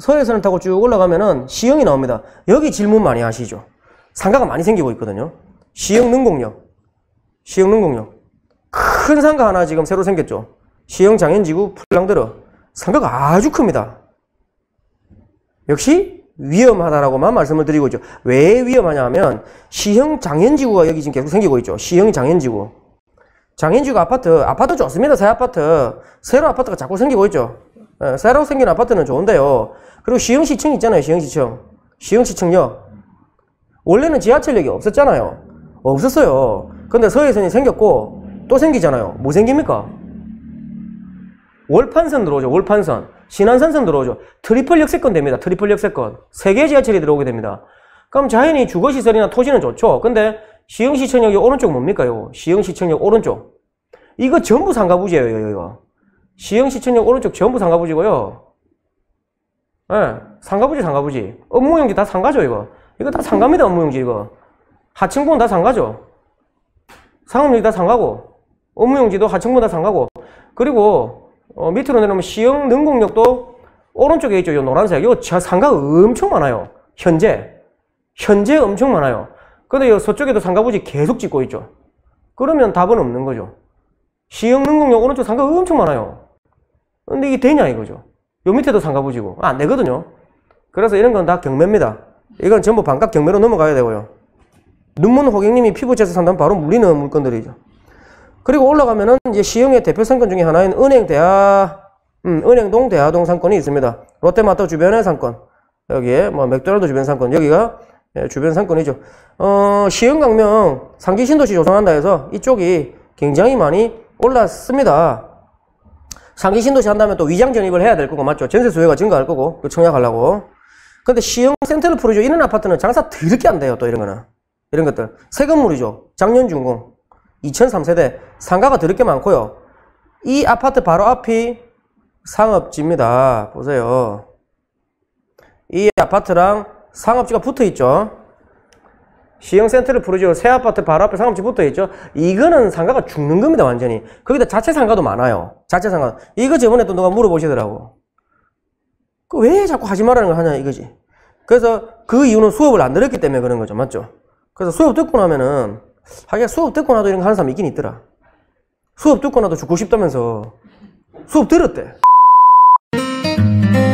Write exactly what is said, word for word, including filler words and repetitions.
서해선을 타고 쭉 올라가면은 시흥이 나옵니다. 여기 질문 많이 하시죠. 상가가 많이 생기고 있거든요. 시흥 능곡역. 시흥 능곡역. 큰 상가 하나 지금 새로 생겼죠. 시흥 장현지구 풀랑드러. 상가가 아주 큽니다. 역시 위험하다라고만 말씀을 드리고 있죠. 왜 위험하냐 하면 시흥 장현지구가 여기 지금 계속 생기고 있죠. 시흥 장현지구. 장현지구 아파트, 아파트 좋습니다. 새 아파트. 새로 아파트가 자꾸 생기고 있죠. 예, 새로 생긴 아파트는 좋은데요. 그리고 시흥시청 있잖아요. 시흥시청. 시흥시청역. 원래는 지하철역이 없었잖아요. 없었어요. 근데 서해선이 생겼고 또 생기잖아요. 뭐 생깁니까? 월판선 들어오죠. 월판선. 신안산선 들어오죠. 트리플 역세권 됩니다. 트리플 역세권. 세 개 지하철이 들어오게 됩니다. 그럼 자연히 주거시설이나 토지는 좋죠. 근데 시흥시청역이 오른쪽 뭡니까? 요 시흥시청역 오른쪽. 이거 전부 상가부지예요. 이거. 시흥시청역 오른쪽 전부 상가부지고요. 예, 네, 상가부지 상가부지. 업무용지 다 상가죠. 이거. 이거 다 상가입니다. 업무용지 이거. 하층부는 다 상가죠. 상업용지 다 상가고 업무용지도 하층부 다 상가고. 그리고 어, 밑으로 내려오면 시흥 능곡역도 오른쪽에 있죠. 이 노란색. 이거 상가가 엄청 많아요. 현재. 현재 엄청 많아요. 근데 이 서쪽에도 상가부지 계속 짓고 있죠. 그러면 답은 없는 거죠. 시흥 능곡역 오른쪽 상가가 엄청 많아요. 근데 이게 되냐 이거죠. 요 밑에도 상가부지고. 아, 안 되거든요. 그래서 이런 건 다 경매입니다. 이건 전부 반값 경매로 넘어가야 되고요. 눈문 호객님이 피부채에서 산다면 바로 물리는 물건들이죠. 그리고 올라가면은 이제 시흥의 대표 상권 중에 하나인 은행대하, 음, 은행동 대하동 상권이 있습니다. 롯데마트 주변의 상권. 여기에 뭐 맥도날드 주변 상권. 여기가 예, 주변 상권이죠. 어, 시흥 강명 상기 신도시 조성한다 해서 이쪽이 굉장히 많이 올랐습니다. 상기 신도시 한다면 또 위장 전입을 해야 될 거고, 맞죠? 전세 수요가 증가할 거고, 청약하려고. 근데 시흥 센트럴 프로죠. 이런 아파트는 장사 더럽게 안 돼요. 또 이런 거는. 이런 것들. 새 건물이죠. 작년준공. 이천삼 세대. 상가가 더럽게 많고요. 이 아파트 바로 앞이 상업지입니다. 보세요. 이 아파트랑 상업지가 붙어 있죠. 시흥 센트럴 프로죠. 새 아파트 바로 앞에 상업지 붙어 있죠. 이거는 상가가 죽는 겁니다. 완전히. 거기다 자체 상가도 많아요. 자체 상가. 이거 저번에 또 누가 물어보시더라고. 그 왜 자꾸 하지 말라는 걸 하냐 이거지. 그래서 그 이유는 수업을 안 들었기 때문에 그런 거죠. 맞죠? 그래서 수업 듣고 나면은 하기야 수업 듣고 나도 이런 거 하는 사람 있긴 있더라. 수업 듣고 나도 죽고 싶다면서 수업 들었대.